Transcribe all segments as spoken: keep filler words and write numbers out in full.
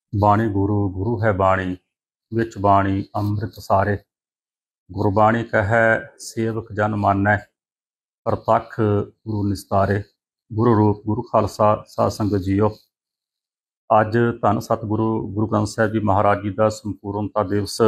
ਬਾਣੀ ਗੁਰੂ ਗੁਰੂ ਹੈ ਬਾਣੀ, ਵਿੱਚ ਬਾਣੀ ਅੰਮ੍ਰਿਤ ਸਾਰੇ। ਗੁਰਬਾਣੀ ਕਹੈ ਸੇਵਕ ਜਨ ਮਾਨੈ, ਪ੍ਰਤੱਖ ਗੁਰੂ ਨਿਸਤਾਰੇ। ਗੁਰੂ ਰੂਪ ਗੁਰੂ ਖਾਲਸਾ ਸਾਧ ਸੰਗਤ ਜੀਓ, ਅੱਜ ਧੰਨ ਸਤਿਗੁਰੂ ਗੁਰੂ ਗ੍ਰੰਥ ਸਾਹਿਬ ਜੀ ਮਹਾਰਾਜ ਜੀ ਦਾ ਸੰਪੂਰਨਤਾ ਦਿਵਸ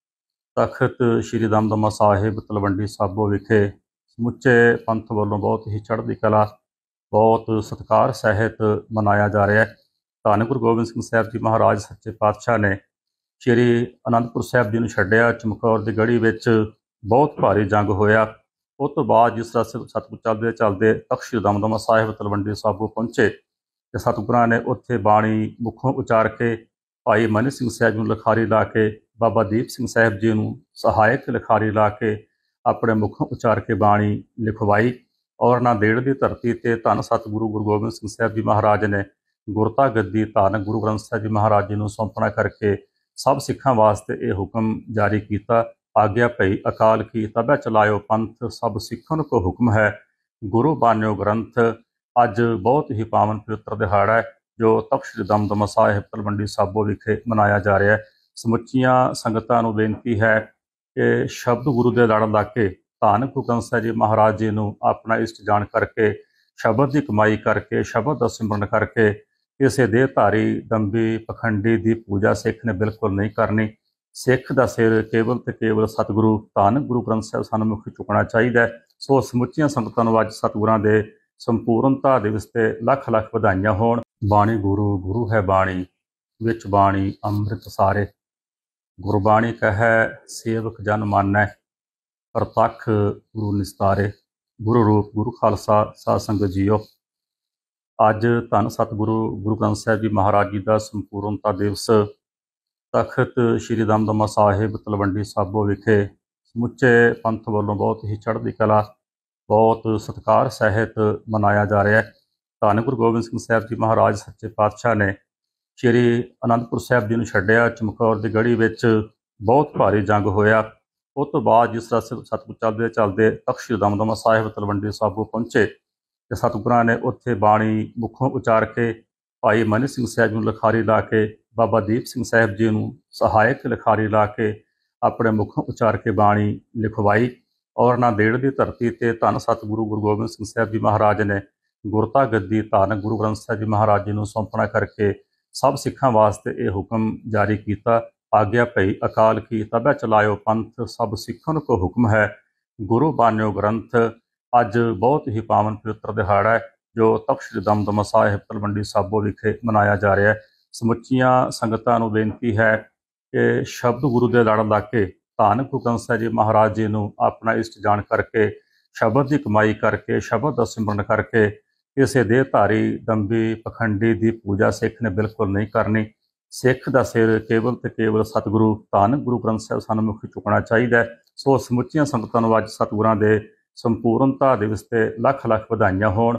ਤਖਤ ਸ਼੍ਰੀ ਦਮਦਮਾ ਸਾਹਿਬ ਤਲਵੰਡੀ ਸਾਬੋ ਵਿਖੇ ਸਮੁੱਚੇ ਪੰਥ ਵੱਲੋਂ ਬਹੁਤ ਹੀ ਚੜ੍ਹਦੀ ਕਲਾ, ਬਹੁਤ ਸਤਿਕਾਰ ਸਹਿਤ ਮਨਾਇਆ ਜਾ ਰਿਹਾ ਹੈ। ਧੰਨ ਗੁਰੂ ਗੋਬਿੰਦ ਸਿੰਘ ਸਾਹਿਬ ਜੀ ਮਹਾਰਾਜ ਸੱਚੇ ਪਾਤਸ਼ਾਹ ਨੇ ਸ਼੍ਰੀ ਅਨੰਦਪੁਰ ਸਾਹਿਬ ਜੀ ਨੂੰ ਛੱਡਿਆ। ਚਮਕੌਰ ਦੀ ਗੜੀ ਵਿੱਚ ਬਹੁਤ ਭਾਰੀ ਜੰਗ ਹੋਇਆ। ਉਸ ਤੋਂ ਬਾਅਦ ਜਿਸ ਰਸਤੇ ਸਤਿਗੁਰ ਚੱਲਦੇ ਚੱਲਦੇ ਤਖਤ ਸ਼੍ਰੀ ਦਮਦਮਾ ਸਾਹਿਬ ਤਲਵੰਡੀ ਸਾਬੋ ਪਹੁੰਚੇ ਤੇ ਸਤਿਗੁਰਾਂ ਨੇ ਉੱਥੇ ਬਾਣੀ ਮੁੱਖੋਂ ਉਚਾਰ ਕੇ ਭਾਈ ਮਨੀ ਸਿੰਘ ਸਾਹਿਬ ਨੂੰ ਲਿਖਾਰੀ ਲਾ ਕੇ, ਬਾਬਾ ਦੀਪ ਸਿੰਘ ਸਾਹਿਬ ਜੀ ਨੂੰ ਸਹਾਇਕ ਲਿਖਾਰੀ ਲਾ ਕੇ ਆਪਣੇ ਮੁੱਖੋਂ ਉਚਾਰ ਕੇ ਬਾਣੀ ਲਿਖਵਾਈ। ਔਰ ਨਾਂਦੇੜ ਦੀ ਧਰਤੀ ਤੇ ਧੰਨ ਸਤਿਗੁਰੂ ਗੁਰੂ ਗੋਬਿੰਦ ਸਿੰਘ ਸਾਹਿਬ ਜੀ ਮਹਾਰਾਜ ਨੇ ਗੁਰਤਾ ਗੱਦੀ ਧੰਨ ਗੁਰੂ ਗ੍ਰੰਥ ਸਾਹਿਬ ਜੀ ਮਹਾਰਾਜ ਜੀ ਨੂੰ ਸੌਂਪਣਾ ਕਰਕੇ ਸਭ ਸਿੱਖਾਂ ਵਾਸਤੇ ਇਹ ਹੁਕਮ ਜਾਰੀ ਕੀਤਾ। ਆਗਿਆ ਭਈ ਅਕਾਲ ਕੀ ਤਬੈ ਚਲਾਇਓ ਪੰਥ, ਸਭ ਸਿੱਖਨ ਕੋ ਹੁਕਮ ਹੈ ਗੁਰੂ ਬਾਣਿਓ ਗ੍ਰੰਥ। ਅੱਜ ਬਹੁਤ ਹੀ ਪਾਵਨ ਪਵਿੱਤਰ ਦਿਹਾੜਾ ਹੈ ਜੋ ਤਖਤ ਸ਼੍ਰੀ ਦਮਦਮਾ ਸਾਹਿਬ ਤਲਵੰਡੀ ਸਾਬੋ ਵਿਖੇ ਮਨਾਇਆ ਜਾ ਰਿਹਾ ਹੈ। ਸਮੁੱਚੀਆਂ ਸੰਗਤਾਂ ਨੂੰ ਬੇਨਤੀ ਹੈ ਕਿ ਸ਼ਬਦ ਗੁਰੂ ਦੇ ਲੜ ਲਾ ਕੇ ਧੰਨ ਗੁਰੂ ਗ੍ਰੰਥ ਸਾਹਿਬ ਜੀ ਮਹਾਰਾਜ ਜੀ ਨੂੰ ਆਪਣਾ ਇਸ਼ਟ ਜਾਣ ਕਰਕੇ, ਸ਼ਬਦ ਦੀ ਕਮਾਈ ਕਰਕੇ, ਸ਼ਬਦ ਦਾ ਸਿਮਰਨ ਕਰਕੇ ਕਿਸੇ ਦੇਹਧਾਰੀ ਦੰਬੀ ਪਖੰਡੀ ਦੀ ਪੂਜਾ ਸਿੱਖ ਨੇ ਬਿਲਕੁਲ ਨਹੀਂ ਕਰਨੀ। ਸਿੱਖ ਦਾ ਸਿਰ ਕੇਵਲ ਤੇ ਕੇਵਲ ਸਤਿਗੁਰੂ ਧੰਨ ਗੁਰੂ ਗ੍ਰੰਥ ਸਾਹਿਬ ਸਾਨੂੰ ਮੁੱਖ ਚੁੱਕਣਾ ਚਾਹੀਦਾ ਹੈ। ਸੋ ਸਮੁੱਚੀਆਂ ਸੰਗਤਾਂ ਨੂੰ ਅੱਜ ਸਤਿਗੁਰਾਂ ਦੇ ਸੰਪੂਰਨਤਾ ਦਿਵਸ ਤੇ ਲੱਖ ਲੱਖ ਵਧਾਈਆਂ ਹੋਣ। ਬਾਣੀ ਗੁਰੂ ਗੁਰੂ ਹੈ ਬਾਣੀ, ਵਿੱਚ ਬਾਣੀ ਅੰਮ੍ਰਿਤ ਸਾਰੇ। ਗੁਰਬਾਣੀ ਕਹੈ ਸੇਵਕ ਜਨ ਮਾਨੈ, ਪ੍ਰਤੱਖ ਗੁਰੂ ਨਿਸਤਾਰੇ। ਗੁਰੂ ਰੂਪ ਗੁਰੂ ਖਾਲਸਾ ਸਾਧ ਸੰਗਤ ਜੀਓ, ਅੱਜ ਧੰਨ ਸਤਿਗੁਰੂ ਗੁਰੂ ਗ੍ਰੰਥ ਸਾਹਿਬ ਜੀ ਮਹਾਰਾਜ ਜੀ ਦਾ ਸੰਪੂਰਨਤਾ ਦਿਵਸ ਤਖਤ ਸ਼੍ਰੀ ਦਮਦਮਾ ਸਾਹਿਬ ਤਲਵੰਡੀ ਸਾਬੋ ਵਿਖੇ ਸਮੁੱਚੇ ਪੰਥ ਵੱਲੋਂ ਬਹੁਤ ਹੀ ਚੜ੍ਹਦੀ ਕਲਾ, ਬਹੁਤ ਸਤਿਕਾਰ ਸਹਿਤ ਮਨਾਇਆ ਜਾ ਰਿਹਾ ਹੈ। ਧੰਨ ਗੁਰੂ ਗੋਬਿੰਦ ਸਿੰਘ ਸਾਹਿਬ ਜੀ ਮਹਾਰਾਜ ਸੱਚੇ ਪਾਤਸ਼ਾਹ ਨੇ ਸ਼੍ਰੀ ਅਨੰਦਪੁਰ ਸਾਹਿਬ ਜੀ ਨੂੰ ਛੱਡਿਆ। ਚਮਕੌਰ ਦੀ ਗੜੀ ਵਿੱਚ ਬਹੁਤ ਭਾਰੀ ਜੰਗ ਹੋਇਆ। ਉਸ ਤੋਂ ਬਾਅਦ ਜਿਸ ਰਸਤੇ ਸਤਿਗੁਰ ਚੱਲਦੇ ਚੱਲਦੇ ਤਖਤ ਸ਼੍ਰੀ ਦਮਦਮਾ ਸਾਹਿਬ ਤਲਵੰਡੀ ਸਾਬੋ ਪਹੁੰਚੇ ਤੇ ਸਤਿਗੁਰਾਂ ਨੇ ਉੱਥੇ ਬਾਣੀ ਮੁੱਖੋਂ ਉਚਾਰ ਕੇ ਭਾਈ ਮਨੀ ਸਿੰਘ ਸਾਹਿਬ ਨੂੰ ਲਿਖਾਰੀ ਲਾ ਕੇ, ਬਾਬਾ ਦੀਪ ਸਿੰਘ ਸਾਹਿਬ ਜੀ ਨੂੰ ਸਹਾਇਕ ਲਿਖਾਰੀ ਲਾ ਕੇ ਆਪਣੇ ਮੁੱਖੋਂ ਉਚਾਰ ਕੇ ਬਾਣੀ ਲਿਖਵਾਈ। ਔਰ ਨਾਂਦੇੜ ਦੀ ਧਰਤੀ ਤੇ ਧੰਨ ਸਤਿਗੁਰੂ ਗੁਰੂ ਗੋਬਿੰਦ ਸਿੰਘ ਸਾਹਿਬ ਜੀ ਮਹਾਰਾਜ ਨੇ ਗੁਰਤਾ ਗੱਦੀ ਧੰਨ ਗੁਰੂ ਗ੍ਰੰਥ ਸਾਹਿਬ ਜੀ ਮਹਾਰਾਜ ਜੀ ਨੂੰ ਸੌਂਪਣਾ ਕਰਕੇ ਸਭ ਸਿੱਖਾਂ ਵਾਸਤੇ ਇਹ ਹੁਕਮ ਜਾਰੀ ਕੀਤਾ। ਆਗਿਆ ਭਈ ਅਕਾਲ ਕੀ ਤਬੈ ਚਲਾਇਓ ਪੰਥ, ਸਭ ਸਿੱਖਨ ਕੋ ਹੁਕਮ ਹੈ ਗੁਰੂ ਬਾਣਿਓ ਗ੍ਰੰਥ। ਅੱਜ ਬਹੁਤ ਹੀ ਪਾਵਨ ਪਵਿੱਤਰ ਦਿਹਾੜਾ ਹੈ ਜੋ ਤਖਤ ਸ਼੍ਰੀ ਦਮਦਮਾ ਸਾਹਿਬ ਤਲਵੰਡੀ ਸਾਬੋ ਵਿਖੇ ਮਨਾਇਆ ਜਾ ਰਿਹਾ ਹੈ। ਸਮੁੱਚੀਆਂ ਸੰਗਤਾਂ ਨੂੰ ਬੇਨਤੀ ਹੈ ਕਿ ਸ਼ਬਦ ਗੁਰੂ ਦੇ ਲੜ ਲਾ ਕੇ ਧੰਨ ਗੁਰੂ ਗ੍ਰੰਥ ਸਾਹਿਬ ਜੀ ਮਹਾਰਾਜ ਜੀ ਨੂੰ ਆਪਣਾ ਇਸ਼ਟ ਜਾਣ ਕਰਕੇ, ਸ਼ਬਦ ਦੀ ਕਮਾਈ ਕਰਕੇ, ਸ਼ਬਦ ਦਾ ਸਿਮਰਨ ਕਰਕੇ ਕਿਸੇ ਦੇਹਧਾਰੀ ਦੰਬੀ ਪਖੰਡੀ ਦੀ ਪੂਜਾ ਸਿੱਖ ਨੇ ਬਿਲਕੁਲ ਨਹੀਂ ਕਰਨੀ। ਸਿੱਖ ਦਾ ਸਿਰ ਕੇਵਲ ਤੇ ਕੇਵਲ ਸਤਿਗੁਰੂ ਧੰਨ ਗੁਰੂ ਗ੍ਰੰਥ ਸਾਹਿਬ ਸਾਨੂੰ ਮੁੱਖ ਚੁੱਕਣਾ ਚਾਹੀਦਾ ਹੈ। ਸੋ ਸਮੁੱਚੀਆਂ ਸੰਗਤਾਂ ਨੂੰ ਅੱਜ ਸਤਿਗੁਰਾਂ ਦੇ ਸੰਪੂਰਨਤਾ ਦਿਵਸ ਤੇ ਲੱਖ ਲੱਖ ਵਧਾਈਆਂ ਹੋਣ।